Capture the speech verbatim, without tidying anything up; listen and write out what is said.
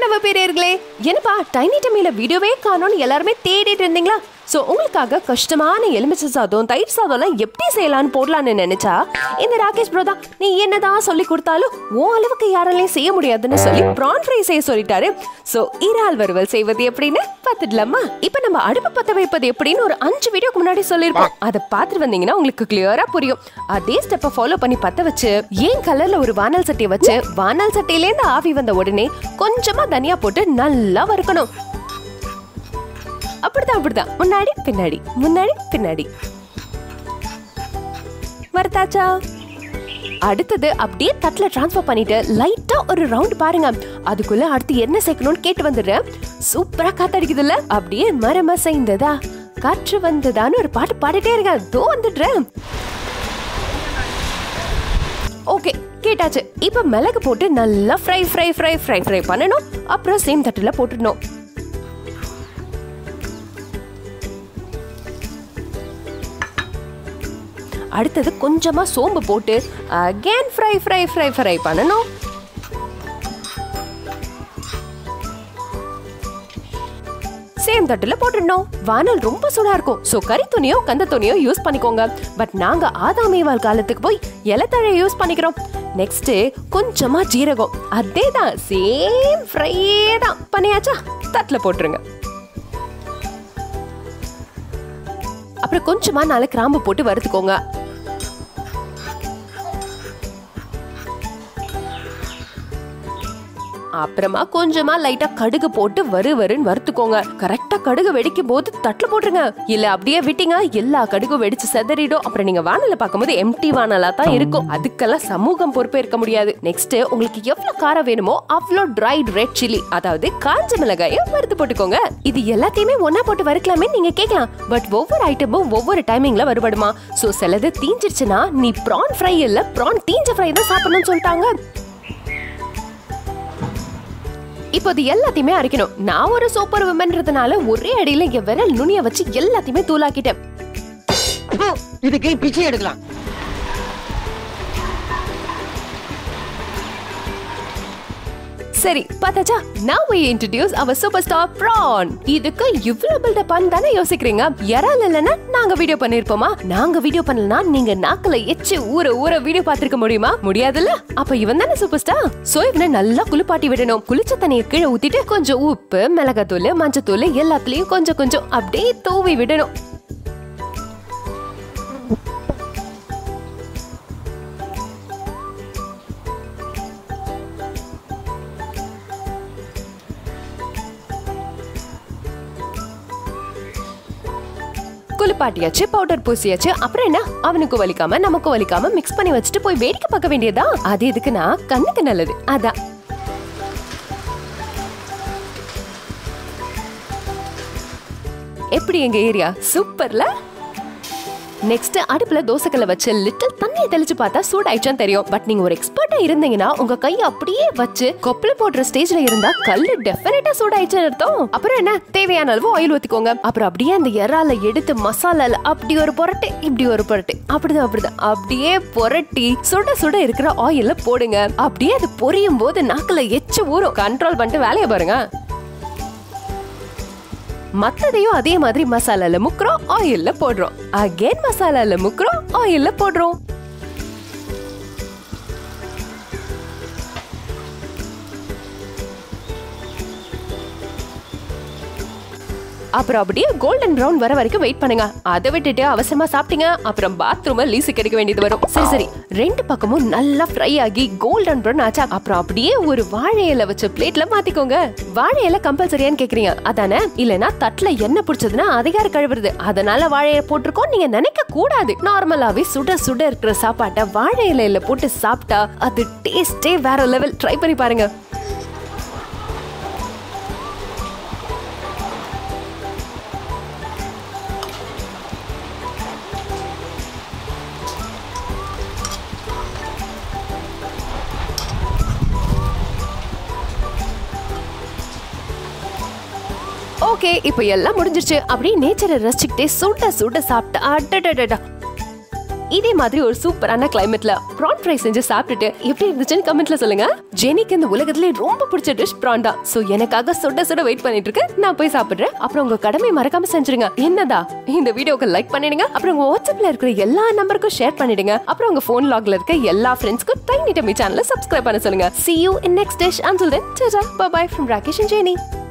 நம்ம பேரர்களே, என்னப்பா டைனி டம்மில வீடியோவே காணோம்னு எல்லாருமே தேடிட்டு இருந்தீங்களா? சோ உங்களுக்காக கஷ்டமான எலுமிச்சை சாதம் தயிர் சாதம்லாம் எப்படி செய்யலாம்னு போடலான்னு நினைச்சா இந்த ராகேஷ் ப்ரோ தான் நீ என்னதான் சொல்லி கொடுத்தாலும் ஓ அளவுக்கு யாராலையும் செய்ய முடியாதுன்னு சொல்லி ப்ரான் ஃப்ரை செய்ய சொல்லிட்டாரு. சோ இறால் வறுவல் செய்வது எப்படின்னு பார்த்துடலாமா? இப்ப நம்ம அடுப்பு பத்த வைப்பது எப்படின்னு ஒரு அஞ்சு வீடியோக்கு முன்னாடி சொல்லிருப்போம். அதை பார்த்துட்டு வந்தீங்கன்னா உங்களுக்கு கிளியரா புரியும். அதே ஸ்டெப்பை ஃபாலோ பண்ணி பத்த வச்சு ஏன் கலர்ல ஒரு வானல் சட்டியை வச்சு வானல் சட்டியில இருந்து ஆவி வந்த உடனே கொஞ்சமா தனியா போட்டு நல்லா வறுக்கணும். அப்படிதான் அப்படிதான் முன்னாடி பின்னாடி முன்னாடி பின்னாடி வறுத்தாச்சா? அடுத்தது அப்படியே தட்டுல டிரான்ஸ்ஃபர் பண்ணிட்டு லைட்டா ஒரு ரவுண்ட் பாருங்க. அதுக்குள்ள அடுத்து என்ன சேர்க்கணும்னு கேட்டு வந்துடுறேன். சூப்பரா காத்தடிக்குதுல்ல, அப்படியே மரம செய்ததா காற்று வந்ததான்னு ஒரு பாட்டு பாடிட்டே இருக்கேன். தோ வந்துடுறேன். ஓகே கேட்டாச்சு. இப்ப மிளகு போட்டு நல்லா fry fry fry fry fry பண்ணணும். அப்புறம் சேம் தட்டுல போட்டுடணும். அடுத்தது கொஞ்சமா சோம்பு போட்டு again fry fry fry fry பண்ணணும். சேம் தட்டுல போட்டுடணும். வானல் ரொம்ப சூடா இருக்கும். சோ கறி துணியோ கந்த துணியோ யூஸ் பண்ணிக்கோங்க. பட் நாங்க ஆதாமேவால் காலத்துக்கு போய் இலத்தழையை யூஸ் பண்ணிக்கிறோம். நெக்ஸ்ட் கொஞ்சமா ஜீரகம், அதேதான் சேம் ஃப்ரையே தான் பண்ணியாச்சா? தட்டுல போட்டுருங்க. அப்புறம் கொஞ்சமா நாலு கிராம்பு போட்டு வறுத்துக்கோங்க. அப்புறமா கொஞ்சமா லைட்டா கடுகு போட்டு வறு வறுன்னு வறுத்துக்கோங்க. கரெக்டா கடுகு வெடிக்கும் போது தட்டுல போட்டுருங்க. இல்ல அப்படியே விட்டீங்க எல்லா கடுகும் வெடிச்சு செதறிடும். அப்புறம் நீங்க வானல பார்க்கும்போது எம்டி வானலா தான் இருக்கும். அதுக்கெல்லாம் சமூகம் பொறுப்பே இருக்க முடியாது. நெக்ஸ்ட் உங்களுக்கு எவ்வளவு காரம் வேணுமோ அவ்வளோ ட்ரைட் ரெட் சில்லி, அதாவது காஞ்ச மிளகாயை வறுத்து போட்டுக்கோங்க. இது எல்லாத்தையுமே ஒன்னா போட்டு வறுக்கலாமே நீங்க கேட்கலாம். பட் ஒவ்வொரு ஐட்டமும் ஒவ்வொரு டைமிங்ல வருபடுமா? சோ சிலது தீஞ்சிருச்சுன்னா நீ ப்ரான் ஃப்ரை இல்ல ப்ரான் தீஞ்ச ஃப்ரை தான் சாப்பிடணும்னு சொல்லிட்டாங்க. இப்போ இது எல்லாத்தையுமே அரைக்கணும். நான் ஒரு சூப்பர் விமன்றதுனால ஒரே அடியில என் விரல் நுனிய வச்சு எல்லாத்தையுமே தூளாக்கிட்டேன். இதுக்கு பிச்சை எடுக்கலாம். சரி பார்த்தாச்சா? Now we introduce our superstar prawn. இதுக்கு இவ்வளவு பில்டப் பண்ண தானே யோசிக்கிறீங்க? யாரால இல்லனா நாங்க வீடியோ பண்ணிருப்போமா? நாங்க வீடியோ பண்ணலனா நீங்க நாக்கல எச்சி ஊற ஊற வீடியோ பார்த்திருக்க முடியுமா? முடியாதுல்ல. அப்ப இவன் தானே சூப்பர் ஸ்டார். சோ இவனை நல்லா குளிப்பாட்டி விடணும். குளிச்ச தண்ணியை கீழே ஊத்திட்டு கொஞ்சம் உப்பு மிளகாத்தூள் மஞ்சத்தூள் எல்லாத்துலயும் கொஞ்சம் கொஞ்சம் அப்படியே தூவி விடணும். குளிப்பாட்டியாச்சு, பவுடர் பூசியாச்சு. அப்புறம் என்ன, அவனுக்கு வலிக்காம நமக்கு வலிக்காம மிக்ஸ் பண்ணி வச்சுட்டு போய் வேடிக்கை பார்க்க வேண்டியதா? அது எதுக்குன்னா கண்ணுக்கு நல்லது. அதான் எப்படி எங்க ஏரியா சூப்பர்ல. நெக்ஸ்ட் அடுப்புல தோசைக்கல்ல வச்சு லிட்டில் தண்ணியை தெளிச்சு பார்த்தா சூடாயிடுச்சான்னு தெரியும். பட் நீங்க ஒரு எக்ஸ்பர்ட்டா இருந்தீங்கன்னா உங்க கையை அப்படியே வச்சு கொப்பளை போடுற ஸ்டேஜ்ல இருந்தா கல்லு டெஃபினட்டா சூடாயிடுச்சுன்னு அர்த்தம். அப்புறம் என்ன, தேவையான அளவு ஆயில் ஊத்திக்கோங்க. அப்புறம் அப்படியே அந்த இறால எடுத்து மசாலால அப்படி ஒரு புரட்டு இப்படி ஒரு புரட்டு அப்படிதான் அப்படிதான் அப்படியே புரட்டி சுட சுட இருக்கிற ஆயில்ல போடுங்க. அப்படியே அது பொரியும் போது நாக்குல எச்சு ஊறும். கண்ட்ரோல் பண்ணிட்டு வேலையை பாருங்க. மத்ததையும் அதே மாதிரி மசாலால முக்குறோம், ஆயில்ல போடுறோம். அகைன் மசாலால முக்குறோம், ஆயில்ல போடுறோம். அப்புறம் அப்படியே கோல்டன் பிரவுன் வர வரைக்கும் வெயிட் பண்ணுங்க. அதை விட்டுட்டு அவசரமா சாப்பிட்டீங்க அப்புறம் பாத்ரூம்ல லீஸுக்கு கிடைக்க வேண்டியது வரும். சரி சரி ரெண்டு பக்கமும் நல்லா ஃப்ரை ஆகி கோல்டன் பிரவுன் ஆச்சா? அப்புறம் அப்படியே ஒரு வாழை இலை வச்ச பிளேட்ல மாத்திக்கோங்க. வாழை இலை கம்பல்சரியான்னு கேக்குறீங்க அதானே? இல்லனா தட்டுல எண்ணெய் பிடிச்சதுன்னா அதிகார கழுவுறது, அதனால வாழை இலை போட்டிருக்கோம் நீங்க நினைக்க கூடாது. நார்மலாவே சுட சுட இருக்கிற சாப்பாட்டை வாழை இலையில போட்டு சாப்பிட்டா அது டேஸ்டே வேற லெவல். ட்ரை பண்ணி பாருங்க. ஓகே இப்போ எல்லாம் முடிஞ்சிருச்சு. அப்படியே நேச்சரை ரசிச்சுக்கிட்டே சுட சுட சாப்பிட்டா அடடடடா இதே மாதிரி ஒரு சூப்பரான கிளைமேட்ல prawn fry செஞ்சு சாப்பிட்டுட்டு எப்படி இருந்துச்சுன்னு கமெண்ட்ல சொல்லுங்க. ஜெனிக்கு இந்த உலகத்திலே ரொம்ப பிடிச்ச டிஷ் prawn தான். சோ எனக்காக சுட சுட வெயிட் பண்ணிட்டு இருக்கு. நான் போய் சாப்பிடுறேன். அப்புறம் உங்க கடமையை மறக்காம செஞ்சிருங்க. என்னதா இந்த வீடியோக்கு லைக் பண்ணிடுங்க. அப்புறம் உங்க வாட்ஸ்அப்ல இருக்கிற எல்லா நம்பருக்கும் ஷேர் பண்ணிடுங்க. அப்புறம் உங்க போன் லாக்ல இருக்க எல்லா ஃப்ரெண்ட்ஸ்க்கும் டைனி டம்மி சேனலை சப்ஸ்கிரைப் பண்ண சொல்லுங்க. See you in next dish. Until then, ta-ta, bye bye from Rakesh and Jenny.